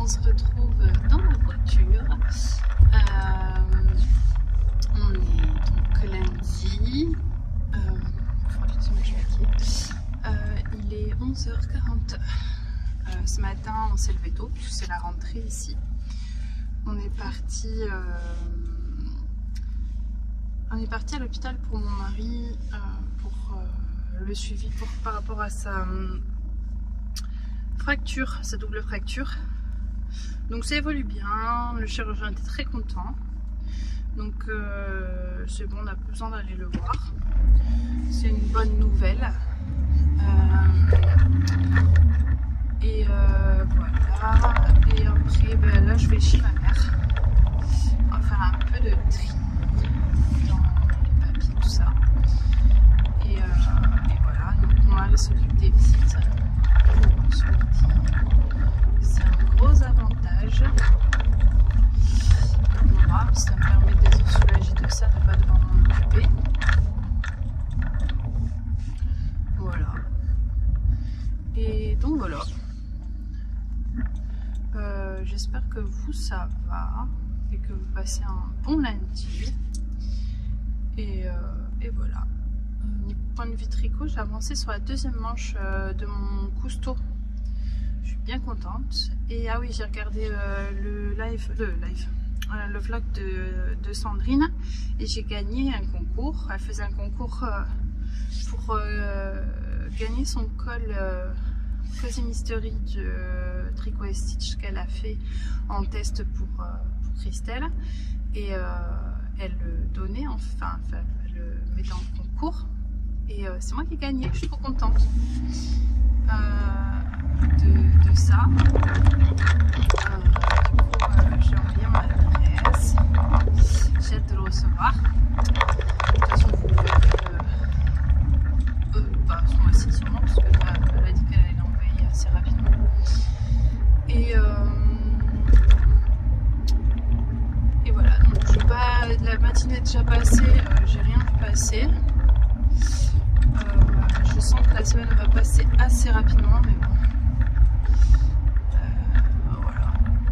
se retrouve dans la voiture. On est donc lundi. Il est 11h40. Ce matin, on s'est levé tôt puisque c'est la rentrée ici. On est parti à l'hôpital pour mon mari pour le suivi par rapport à sa fracture, sa double fracture. Donc ça évolue bien, le chirurgien était très content. Donc c'est bon, on n'a plus besoin d'aller le voir. C'est une bonne nouvelle. Et voilà. Et après, ben, là je vais chez ma mère. On va faire un peu de tri dans les papiers, tout ça. Et voilà, donc mon mari s'occupe des visites. C'est un gros avantage. Voilà, ça me permet d'être soulagée de ça, de ne pas devoir m'en occuper. Voilà. Et donc voilà. J'espère que vous ça va et que vous passez un bon lundi. Et voilà. Point de vue tricot, j'ai avancé sur la deuxième manche de mon cousteau. Je suis bien contente. Et ah oui, j'ai regardé le vlog de Sandrine et j'ai gagné un concours. Elle faisait un concours pour gagner son col Cozy Mystery de Tricot et Stitch qu'elle a fait en test pour Christelle. Et elle le donnait, enfin elle le mettait en concours. Et c'est moi qui ai gagné, je suis trop contente de ça. J'ai envoyé mon adresse, j'ai hâte de le recevoir. De toute façon, vous pouvez pas ce mois-ci sûrement, parce qu'elle a dit qu'elle allait l'envoyer assez rapidement. Et voilà, donc la matinée est déjà passée, j'ai rien pu passer. Je sens que la semaine va passer assez rapidement, mais bon. Voilà.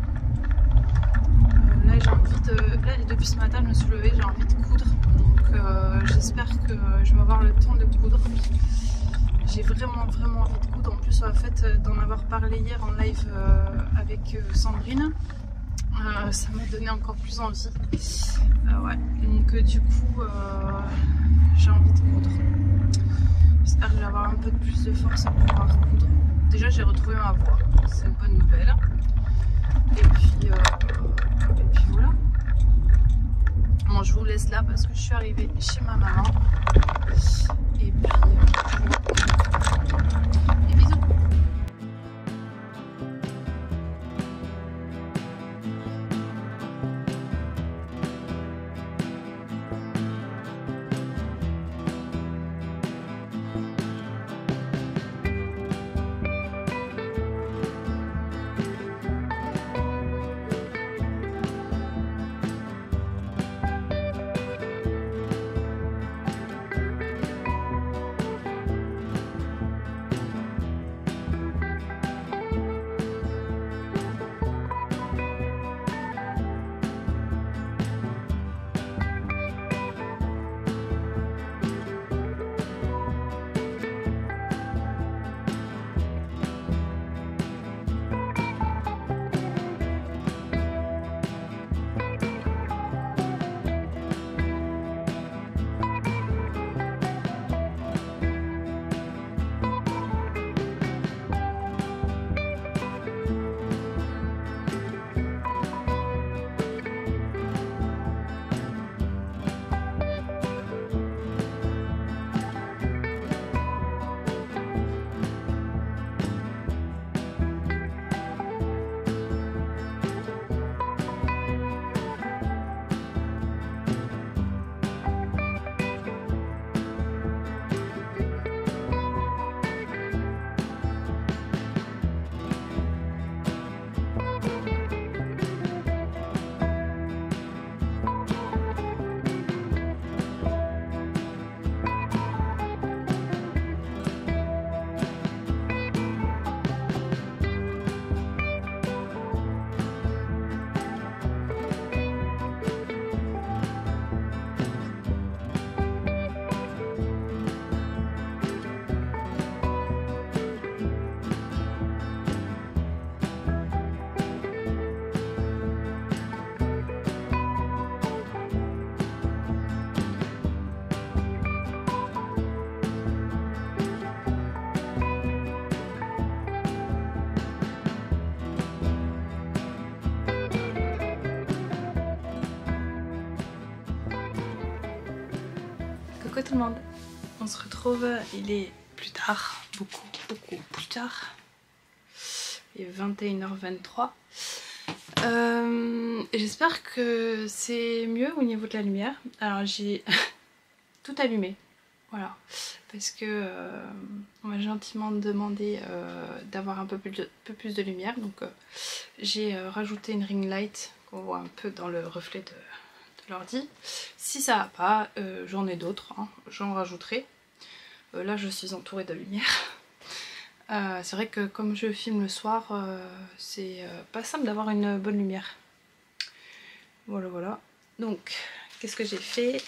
Là, j'ai envie de. Là, depuis ce matin, je me suis levée, j'ai envie de coudre. Donc, j'espère que je vais avoir le temps de coudre. J'ai vraiment envie de coudre. En plus, sur le fait d'en avoir parlé hier en live avec Sandrine, ça m'a donné encore plus envie. Ouais. Donc, du coup, j'ai envie de coudre. J'espère que je vais avoir un peu de plus de force pour pouvoir coudre. Déjà, j'ai retrouvé ma voix, c'est une bonne nouvelle. Et puis voilà. Bon, je vous laisse là parce que je suis arrivée chez ma maman. Et puis, et bisous. Coucou tout le monde, on se retrouve, il est plus tard, beaucoup plus tard, il est 21h23. J'espère que c'est mieux au niveau de la lumière. Alors j'ai tout allumé, voilà, parce que on m'a gentiment demandé d'avoir un peu plus de lumière, donc j'ai rajouté une ring light qu'on voit un peu dans le reflet de l'ordi. Si ça va pas, j'en ai d'autres, hein, j'en rajouterai. Là je suis entourée de lumière. C'est vrai que comme je filme le soir, c'est pas simple d'avoir une bonne lumière. Voilà. Donc qu'est-ce que j'ai fait?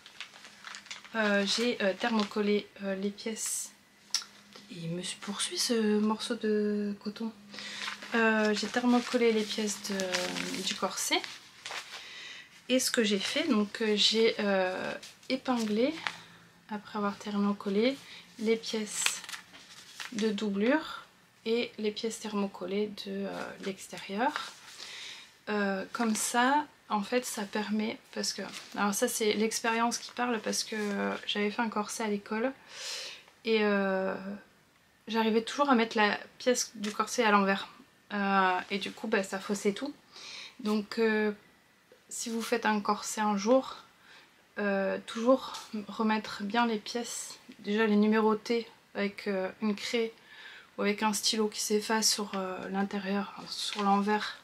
J'ai thermocollé les pièces. Il me poursuit ce morceau de coton. J'ai thermocollé les pièces du corset. Et ce que j'ai fait, donc j'ai épinglé, après avoir thermocollé, les pièces de doublure et les pièces thermocollées de l'extérieur. Comme ça, en fait, ça permet, parce que, alors ça c'est l'expérience qui parle, parce que j'avais fait un corset à l'école et j'arrivais toujours à mettre la pièce du corset à l'envers. Et du coup, bah, ça faussait tout. Donc, si vous faites un corset un jour, toujours remettre bien les pièces, déjà les numéroter avec une craie ou avec un stylo qui s'efface sur l'intérieur, sur l'envers.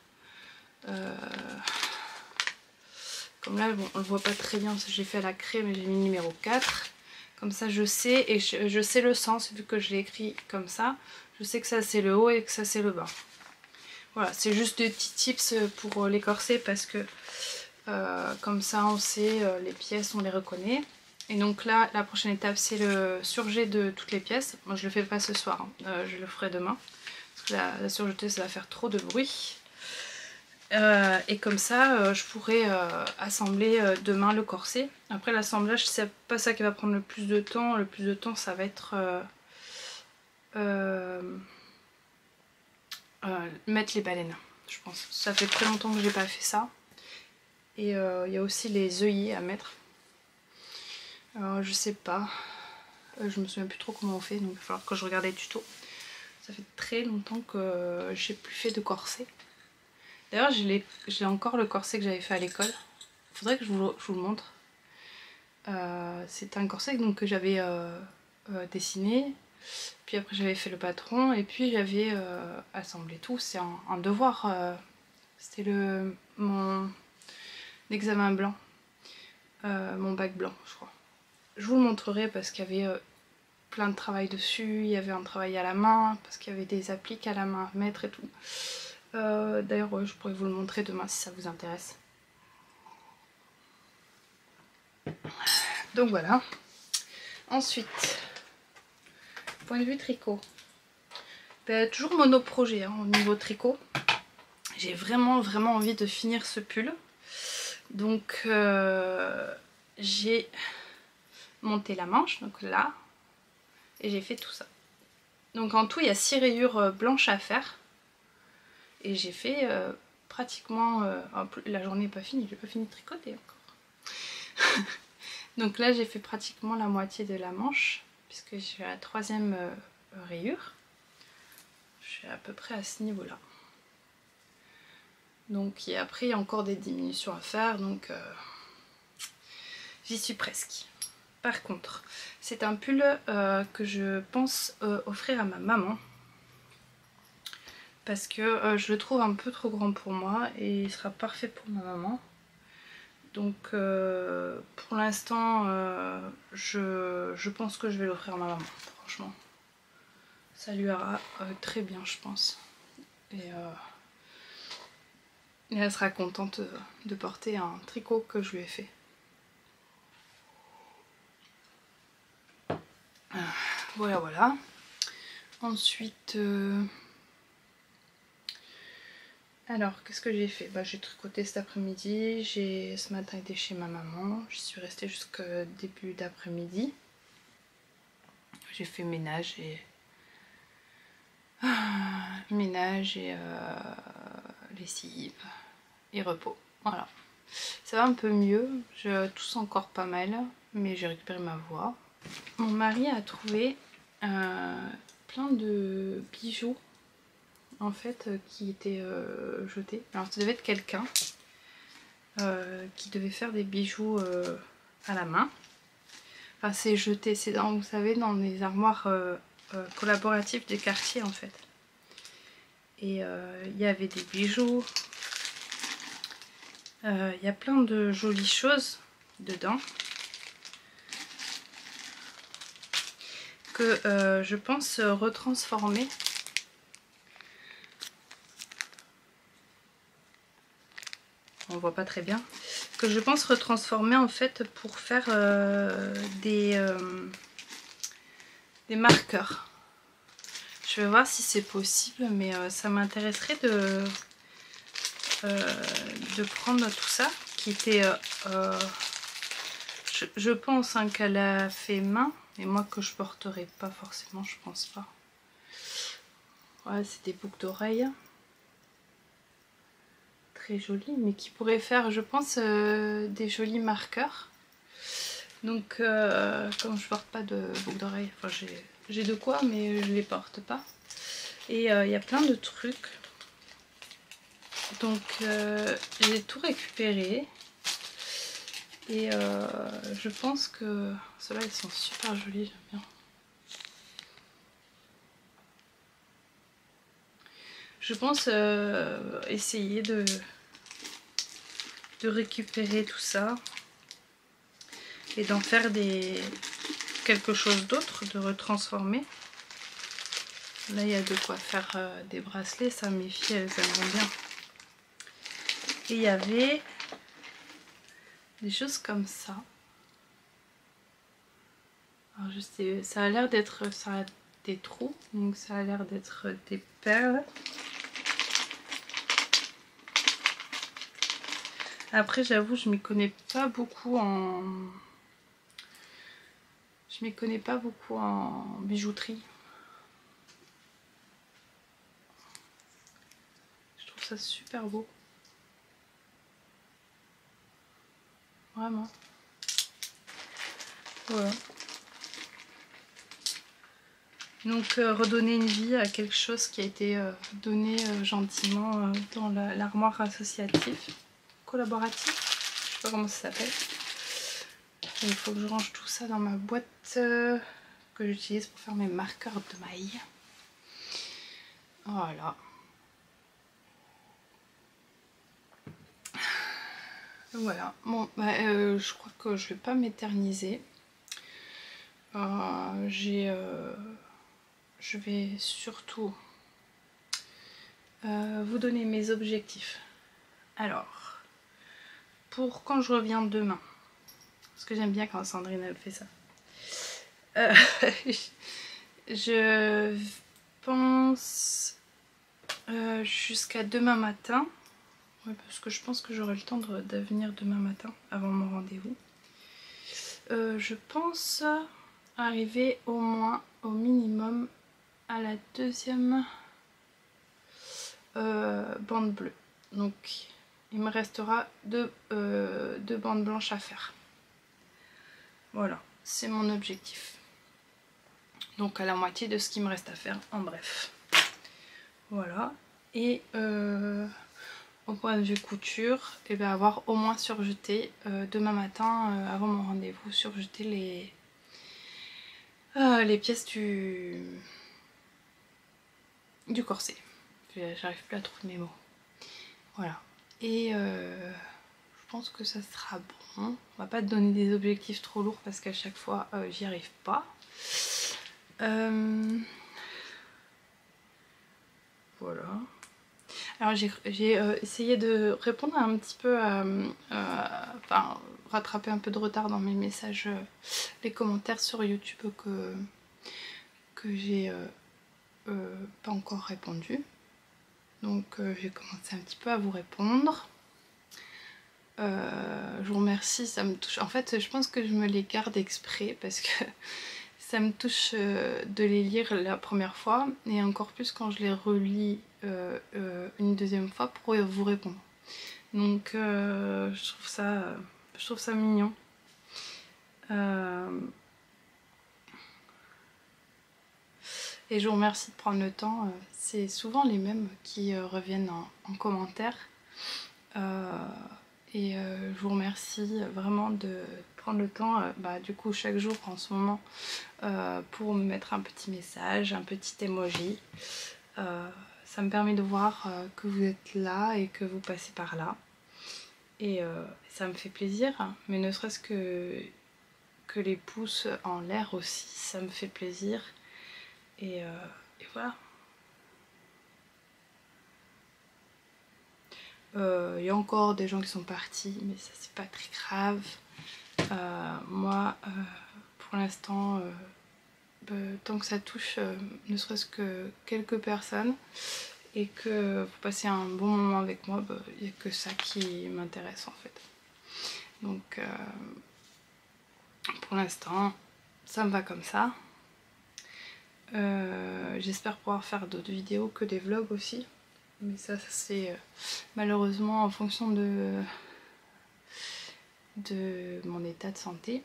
Comme là, bon, on le voit pas très bien parce que j'ai fait à la craie, mais j'ai mis le numéro 4. Comme ça je sais, et je sais le sens, vu que je l'ai écrit comme ça, je sais que ça c'est le haut et que ça c'est le bas. Voilà, c'est juste des petits tips pour les corsets, parce que comme ça on sait les pièces, on les reconnaît. Et donc là, la prochaine étape c'est le surjet de toutes les pièces. Moi je le fais pas ce soir, hein. Je le ferai demain, parce que la surjeter ça va faire trop de bruit. Et comme ça je pourrai assembler demain le corset. Après l'assemblage c'est pas ça qui va prendre le plus de temps. Le plus de temps ça va être mettre les baleines, je pense. Ça fait très longtemps que j'ai pas fait ça. Et il y a aussi les œillets à mettre. Alors je sais pas, je me souviens plus trop comment on fait, donc il va falloir que je regarde les tutos. Ça fait très longtemps que j'ai plus fait de corset. D'ailleurs j'ai encore le corset que j'avais fait à l'école. Il faudrait que je vous le montre. C'est un corset donc, que j'avais dessiné. Puis après j'avais fait le patron et puis j'avais assemblé tout. C'est un devoir. C'était mon examen blanc. Mon bac blanc je crois. Je vous le montrerai parce qu'il y avait plein de travail dessus. Il y avait un travail à la main parce qu'il y avait des appliques à la main à mettre et tout. D'ailleurs ouais, je pourrais vous le montrer demain si ça vous intéresse. Donc voilà. Ensuite, point de vue tricot. Ben, toujours monoprojet hein, au niveau tricot. J'ai vraiment envie de finir ce pull. Donc j'ai monté la manche, donc là, et j'ai fait tout ça. Donc en tout il y a 6 rayures blanches à faire. Et j'ai fait pratiquement... la journée n'est pas finie, j'ai pas fini de tricoter encore. Donc là j'ai fait pratiquement la moitié de la manche, puisque je suis à la 3e rayure. Je suis à peu près à ce niveau là. Donc après il y a encore des diminutions à faire, donc j'y suis presque. Par contre, c'est un pull que je pense offrir à ma maman. Parce que je le trouve un peu trop grand pour moi et il sera parfait pour ma maman. Donc pour l'instant je pense que je vais l'offrir à ma maman, franchement. Ça lui ira très bien je pense. Et elle sera contente de porter un tricot que je lui ai fait. Voilà. Ensuite... alors, qu'est-ce que j'ai fait? J'ai tricoté cet après-midi, ce matin été chez ma maman, je suis restée jusqu'au début d'après-midi. J'ai fait ménage et lessive et repos. Voilà. Ça va un peu mieux, je tousse encore pas mal, mais j'ai récupéré ma voix. Mon mari a trouvé plein de bijoux en fait qui étaient jetés. Alors ça devait être quelqu'un qui devait faire des bijoux à la main. Enfin c'est jeté, c'est dans, vous savez, dans les armoires collaboratives des quartiers en fait. Et il y avait des bijoux, il y a plein de jolies choses dedans que je pense retransformer. On voit pas très bien. Que je pense retransformer en fait pour faire des marqueurs. Je vais voir si c'est possible, mais ça m'intéresserait de prendre tout ça qui était je pense hein, qu'elle a fait main, et moi que je porterai pas forcément, je pense pas. Ouais, c'est des boucles d'oreilles très jolies, mais qui pourraient faire, je pense, des jolis marqueurs. Donc comme je porte pas de boucles d'oreilles, enfin j'ai de quoi, mais je les porte pas. Et il y a plein de trucs. Donc j'ai tout récupéré. Et je pense que ceux-là ils sont super jolis, j'aime bien. Je pense essayer de récupérer tout ça et d'en faire quelque chose d'autre, de retransformer. Là il y a de quoi faire des bracelets, ça mes filles elles aiment bien. Et il y avait des choses comme ça. Alors je sais, ça a l'air d'être, ça a des trous, donc ça a l'air d'être des perles. Après j'avoue je m'y connais pas beaucoup en... Je m'y connais pas beaucoup en bijouterie. Je trouve ça super beau. Vraiment. Voilà. Donc redonner une vie à quelque chose qui a été donné gentiment dans l'armoire associative, collaborative, je sais pas comment ça s'appelle. Il faut que je range tout ça dans ma boîte que j'utilise pour faire mes marqueurs de maille. Voilà. Voilà. Bon, bah, je crois que je vais pas m'éterniser. Je vais surtout vous donner mes objectifs. Alors, pour quand je reviens demain, parce que j'aime bien quand Sandrine elle fait ça. Je pense jusqu'à demain matin. Ouais, parce que je pense que j'aurai le temps de venir demain matin avant mon rendez-vous. Je pense arriver au moins, au minimum, à la deuxième bande bleue. Donc il me restera deux bandes blanches à faire. Voilà, c'est mon objectif. Donc à la moitié de ce qui me reste à faire, en bref. Voilà. Et au point de vue couture, et bien avoir au moins surjeté demain matin, avant mon rendez-vous, surjeter les pièces du corset. J'arrive plus à trouver mes mots. Voilà. Et je pense que ça sera bon. On va pas te donner des objectifs trop lourds parce qu'à chaque fois j'y arrive pas. Voilà. Alors j'ai essayé de répondre un petit peu enfin rattraper un peu de retard dans mes messages, les commentaires sur YouTube que j'ai pas encore répondu. Donc j'ai commencé un petit peu à vous répondre. Je vous remercie, ça me touche. En fait je pense que je me les garde exprès parce que ça me touche de les lire la première fois et encore plus quand je les relis une deuxième fois pour vous répondre. Donc je trouve ça mignon. Et je vous remercie de prendre le temps. C'est souvent les mêmes qui reviennent en commentaire. Je vous remercie vraiment de prendre le temps, du coup chaque jour en ce moment, pour me mettre un petit message, un petit emoji. Ça me permet de voir que vous êtes là et que vous passez par là. Et ça me fait plaisir, mais ne serait-ce que les pouces en l'air aussi, ça me fait plaisir. Et voilà. Il y a encore des gens qui sont partis, mais ça c'est pas très grave. Moi, pour l'instant, tant que ça touche ne serait-ce que quelques personnes et que vous passez un bon moment avec moi, il n'y a que ça qui m'intéresse en fait. Donc pour l'instant, ça me va comme ça. J'espère pouvoir faire d'autres vidéos que des vlogs aussi. Mais ça c'est malheureusement en fonction de mon état de santé.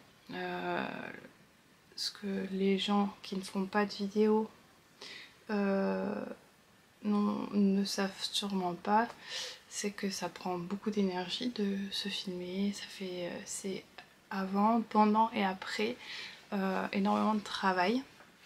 Ce que les gens qui ne font pas de vidéos ne savent sûrement pas, c'est que ça prend beaucoup d'énergie de se filmer. C'est avant, pendant et après énormément de travail.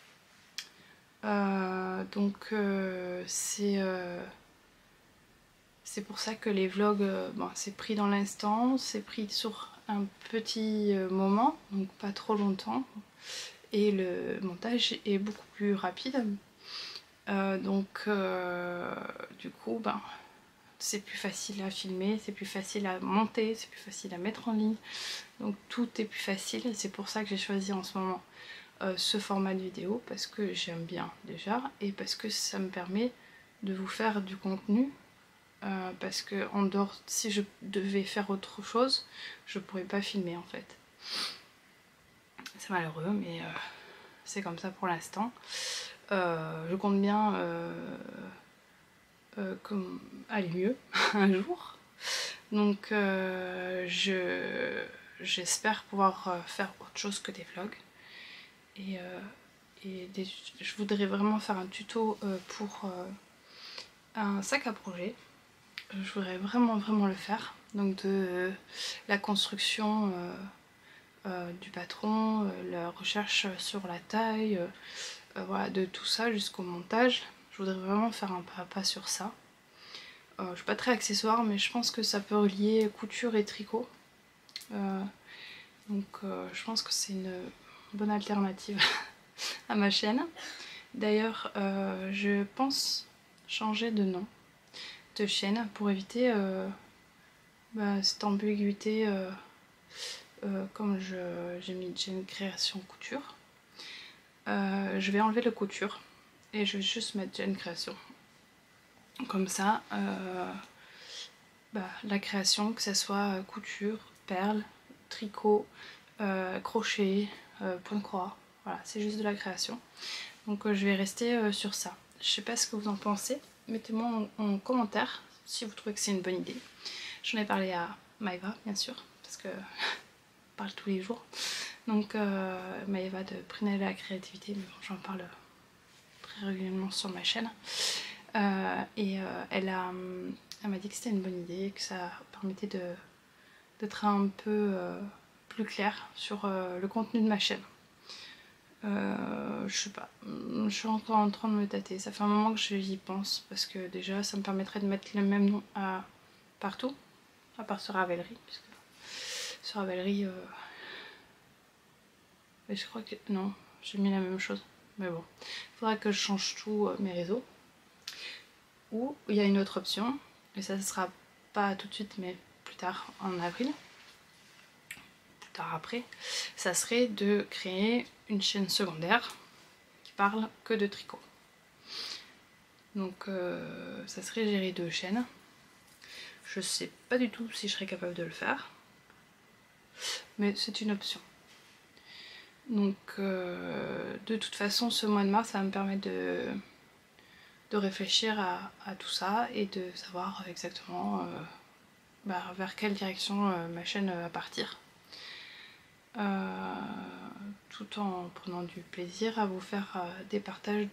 C'est pour ça que les vlogs, c'est pris dans l'instant, c'est pris sur un petit moment, donc pas trop longtemps, et le montage est beaucoup plus rapide. Du coup, c'est plus facile à filmer, c'est plus facile à monter, c'est plus facile à mettre en ligne, donc tout est plus facile. C'est pour ça que j'ai choisi en ce moment ce format de vidéo, parce que j'aime bien déjà, et parce que ça me permet de vous faire du contenu. Parce que en dehors, si je devais faire autre chose, je pourrais pas filmer en fait. C'est malheureux, mais c'est comme ça pour l'instant. Je compte bien aller mieux un jour. Donc j'espère pouvoir faire autre chose que des vlogs. Je voudrais vraiment faire un tuto pour un sac à projet. Je voudrais vraiment le faire. Donc de la construction du patron, la recherche sur la taille, voilà, de tout ça jusqu'au montage. Je voudrais vraiment faire un pas à pas sur ça. Je suis pas très accessoire, mais je pense que ça peut relier couture et tricot. Je pense que c'est une bonne alternative à ma chaîne. D'ailleurs, je pense changer de nom de chaîne pour éviter cette ambiguïté, comme j'ai mis chaîne création couture. Je vais enlever le couture et je vais juste mettre chaîne création. Comme ça, la création, que ce soit couture, perles, tricot, crochet, point de croix, voilà, c'est juste de la création. Donc je vais rester sur ça. Je sais pas ce que vous en pensez, mettez-moi en commentaire si vous trouvez que c'est une bonne idée. J'en ai parlé à Maëva, bien sûr, parce que on parle tous les jours. Donc Maëva de Prunelle à la créativité, mais bon, j'en parle très régulièrement sur ma chaîne. Elle m'a dit que c'était une bonne idée, que ça permettait d'être un peu plus clair sur le contenu de ma chaîne. Je sais pas, je suis encore en train de me tâter. Ça fait un moment que j'y pense, parce que déjà ça me permettrait de mettre le même nom partout, à part sur Ravelry, puisque sur Ravelry je crois que non, j'ai mis la même chose, mais bon, il faudra que je change tous mes réseaux. Ou il y a une autre option, et ça ne sera pas tout de suite mais plus tard en avril, plus tard après, ça serait de créer une chaîne secondaire qui parle que de tricot. Donc ça serait gérer 2 chaînes. Je sais pas du tout si je serais capable de le faire, mais c'est une option. Donc de toute façon ce mois de mars ça va me permettre de réfléchir à tout ça et de savoir exactement vers quelle direction ma chaîne va partir. tout en prenant du plaisir à vous faire des partages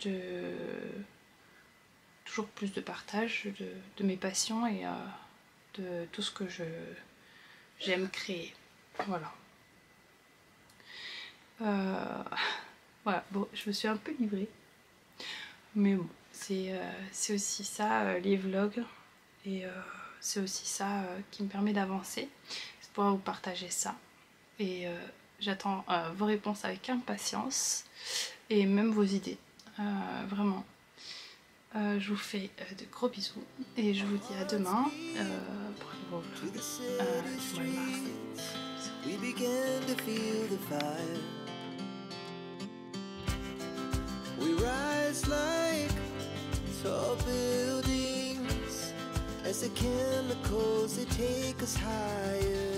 toujours plus de partage de mes passions et de tout ce que j'aime créer. Voilà. Voilà, bon, je me suis un peu livrée, mais bon, c'est aussi ça, les vlogs, et c'est aussi ça qui me permet d'avancer, c'est de pouvoir vous partager ça, et j'attends vos réponses avec impatience, et même vos idées, vraiment. Je vous fais de gros bisous, et je vous dis à demain pour un nouveau vlog du mois de mars. We began to feel the fire. We rise like tall buildings as the chemicals they take us higher.